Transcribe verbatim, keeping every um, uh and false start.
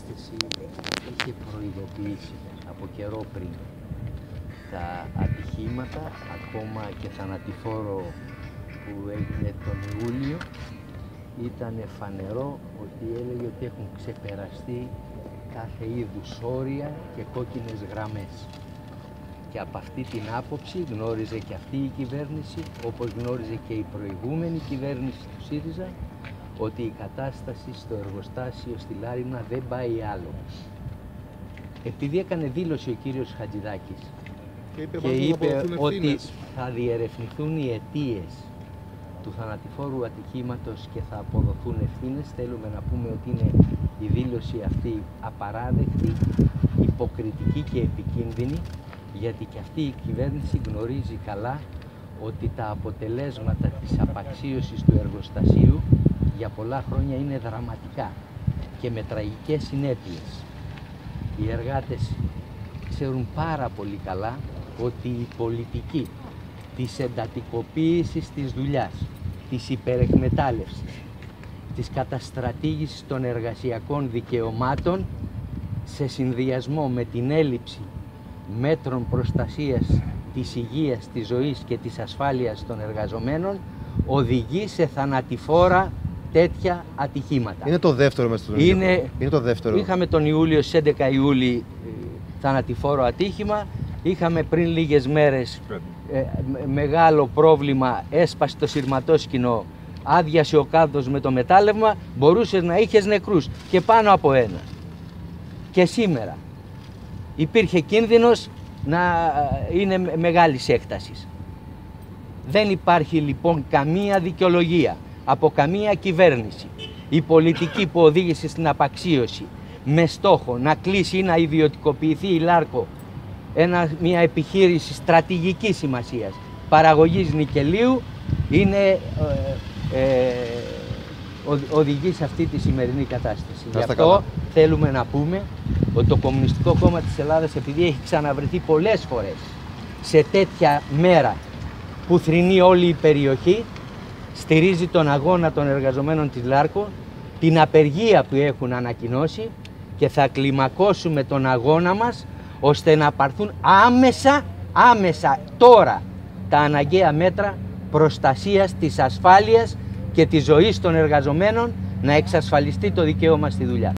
κατάσταση είχε προειδοποιήσει από καιρό πριν. Τα ατυχήματα, ακόμα και θανατηφόρο που έγινε τον Ιούλιο, ήταν φανερό ότι έλεγε ότι έχουν ξεπεραστεί κάθε είδους όρια και κόκκινες γραμμές. Και από αυτή την άποψη γνώριζε και αυτή η κυβέρνηση, όπως γνώριζε και η προηγούμενη κυβέρνηση του ΣΥΡΙΖΑ, ότι η κατάσταση στο εργοστάσιο στη Λάρινα δεν πάει άλλο. Επειδή έκανε δήλωση ο κύριος Χατζηδάκης και είπε, και είπε ότι θα διερευνηθούν οι αιτίες του θανατηφόρου ατυχήματος και θα αποδοθούν ευθύνες, θέλουμε να πούμε ότι είναι η δήλωση αυτή απαράδεκτη, υποκριτική και επικίνδυνη, γιατί και αυτή η κυβέρνηση γνωρίζει καλά ότι τα αποτελέσματα της απαξίωσης του εργοστασίου για πολλά χρόνια είναι δραματικά και με τραγικές συνέπειες. Οι εργάτες ξέρουν πάρα πολύ καλά ότι η πολιτική της εντατικοποίησης της δουλειάς, της υπερεκμετάλλευσης, της καταστρατήγησης των εργασιακών δικαιωμάτων σε συνδυασμό με την έλλειψη μέτρων προστασίας της υγείας, της ζωής και της ασφάλειας των εργαζομένων οδηγεί σε θανατηφόρα τέτοια ατυχήματα. Είναι το δεύτερο μέσα στο Είναι, Είναι το δεύτερο. Είχαμε τον Ιούλιο, στις έντεκα Ιούλη, θανατηφόρο ατύχημα. Είχαμε πριν λίγες μέρες ε, μεγάλο πρόβλημα, έσπασε το σειρματόσκηνο, άδειασε ο κάδος με το μετάλλευμα, μπορούσες να είχες νεκρούς και πάνω από ένα. Και σήμερα υπήρχε κίνδυνος να είναι μεγάλης έκτασης. Δεν υπάρχει λοιπόν καμία δικαιολογία από καμία κυβέρνηση η πολιτική που οδήγησε στην απαξίωση με στόχο να κλείσει ή να ιδιωτικοποιηθεί η Λάρκο, ένα, μια επιχείρηση στρατηγικής σημασίας παραγωγής νικελίου, είναι, ε, ε, οδηγεί σε αυτή τη σημερινή κατάσταση. Γι' αυτό καλά. Θέλουμε να πούμε ότι το Κομμουνιστικό Κόμμα της Ελλάδας, επειδή έχει ξαναβρεθεί πολλές φορές σε τέτοια μέρα που θρηνεί όλη η περιοχή, στηρίζει τον αγώνα των εργαζομένων της Λάρκο, την απεργία που έχουν ανακοινώσει, και θα κλιμακώσουμε τον αγώνα μας ώστε να πάρθουν άμεσα, άμεσα τώρα τα αναγκαία μέτρα προστασίας της ασφάλειας και της ζωής των εργαζομένων, να εξασφαλιστεί το δικαίωμα στη δουλειά.